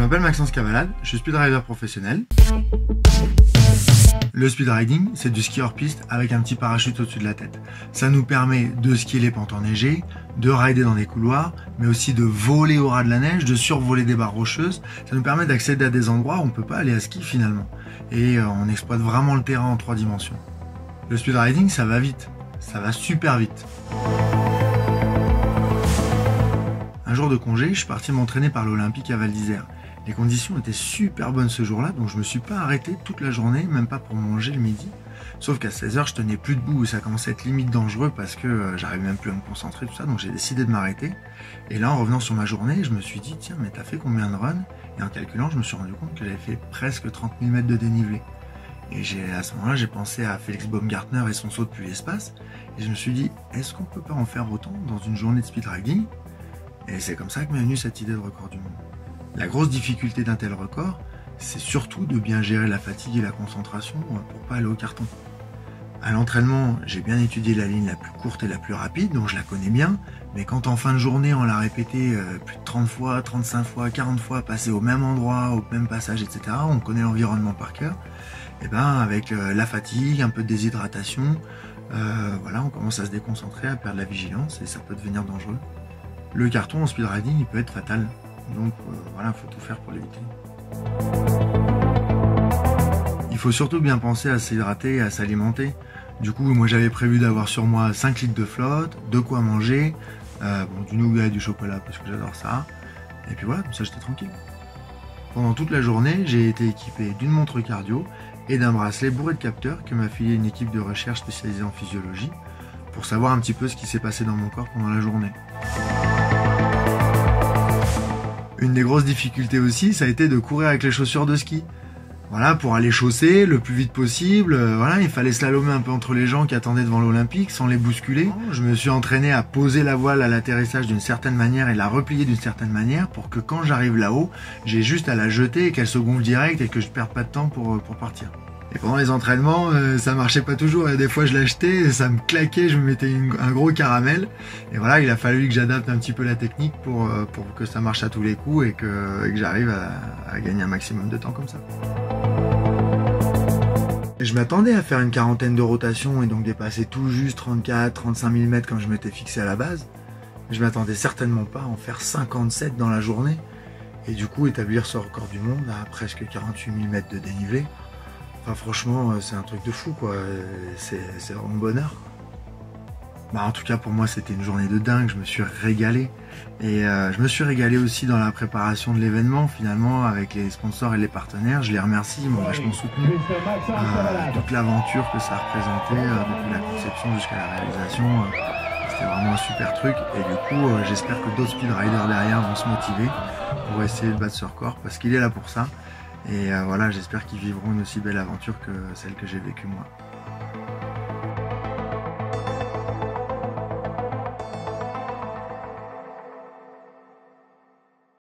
m'appelle Maxence Cavalade, je suis speedrider professionnel. Le speedriding, c'est du ski hors piste avec un petit parachute au-dessus de la tête. Ça nous permet de skier les pentes enneigées, de rider dans des couloirs, mais aussi de voler au ras de la neige, de survoler des barres rocheuses. Ça nous permet d'accéder à des endroits où on ne peut pas aller à ski finalement. Et on exploite vraiment le terrain en 3 dimensions. Le speedriding, ça va vite. Ça va super vite. Un jour de congé, je suis parti m'entraîner par l'Olympique à Val d'Isère. Les conditions étaient super bonnes ce jour-là, donc je me suis pas arrêté toute la journée, même pas pour manger le midi. Sauf qu'à 16h, je tenais plus debout et ça commençait à être limite dangereux parce que j'arrivais même plus à me concentrer, tout ça, donc j'ai décidé de m'arrêter. Et là, en revenant sur ma journée, je me suis dit, tiens, mais t'as fait combien de runs? Et en calculant, je me suis rendu compte que j'avais fait presque 30 000 mètres de dénivelé. Et à ce moment-là, j'ai pensé à Félix Baumgartner et son saut depuis l'espace. Et je me suis dit, est-ce qu'on peut pas en faire autant dans une journée de speedriding? Et c'est comme ça que m'est venue cette idée de record du monde. La grosse difficulté d'un tel record, c'est surtout de bien gérer la fatigue et la concentration pour pas aller au carton. À l'entraînement, j'ai bien étudié la ligne la plus courte et la plus rapide, donc je la connais bien, mais quand en fin de journée on l'a répété plus de 30 fois, 35 fois, 40 fois, passé au même endroit, au même passage, etc., on connaît l'environnement par cœur, et ben avec la fatigue, un peu de déshydratation, voilà, on commence à se déconcentrer, à perdre la vigilance et ça peut devenir dangereux. Le carton en speedriding, il peut être fatal. Donc voilà, il faut tout faire pour l'éviter. Il faut surtout bien penser à s'hydrater et à s'alimenter. Du coup, moi j'avais prévu d'avoir sur moi 5 litres de flotte, de quoi manger, du nougat et du chocolat parce que j'adore ça. Et puis voilà, comme ça j'étais tranquille. Pendant toute la journée, j'ai été équipé d'une montre cardio et d'un bracelet bourré de capteurs que m'a filé une équipe de recherche spécialisée en physiologie pour savoir un petit peu ce qui s'est passé dans mon corps pendant la journée. Une des grosses difficultés aussi, ça a été de courir avec les chaussures de ski. Voilà, pour aller chausser le plus vite possible, voilà, il fallait slalomer un peu entre les gens qui attendaient devant l'Olympique sans les bousculer. Je me suis entraîné à poser la voile à l'atterrissage d'une certaine manière et la replier d'une certaine manière pour que quand j'arrive là-haut, j'ai juste à la jeter et qu'elle se gonfle direct et que je perde pas de temps pour partir. Et pendant les entraînements, ça marchait pas toujours. Et des fois, je l'achetais, ça me claquait, je me mettais un gros caramel. Et voilà, il a fallu que j'adapte un petit peu la technique pour que ça marche à tous les coups et que j'arrive à gagner un maximum de temps comme ça. Et je m'attendais à faire une quarantaine de rotations et donc dépasser tout juste 34, 35 000 mètres comme je m'étais fixé à la base. Mais je m'attendais certainement pas à en faire 57 dans la journée. Et du coup, établir ce record du monde à presque 48 000 mètres de dénivelé. Enfin, franchement, c'est un truc de fou, quoi. C'est vraiment le bonheur. Bah, en tout cas, pour moi, c'était une journée de dingue. Je me suis régalé. Et je me suis régalé aussi dans la préparation de l'événement, finalement, avec les sponsors et les partenaires. Je les remercie, ils m'ont vachement soutenu. Toute l'aventure que ça représentait, depuis la conception jusqu'à la réalisation, c'était vraiment un super truc. Et du coup, j'espère que d'autres speedriders derrière vont se motiver pour essayer de battre ce record, parce qu'il est là pour ça. Et voilà, j'espère qu'ils vivront une aussi belle aventure que celle que j'ai vécue moi.